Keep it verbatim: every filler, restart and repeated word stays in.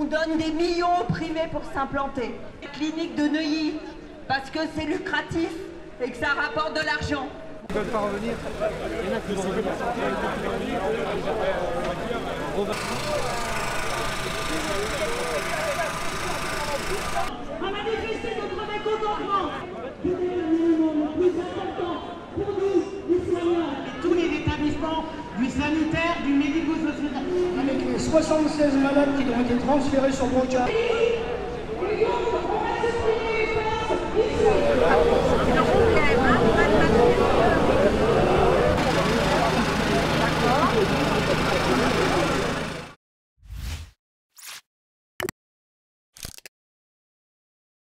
On donne des millions au privé pour s'implanter. Clinique de Neuilly, parce que c'est lucratif et que ça rapporte de l'argent. Ils ne veulent pas revenir. Il y en a qui vont revenir. À manifester notre mécontentement. C'était le minimum le plus important pour nous, les soignants. Et tous les établissements du sanitaire, du médico-social. Avec les soixante-seize malades qui ont été transférés sur Broca.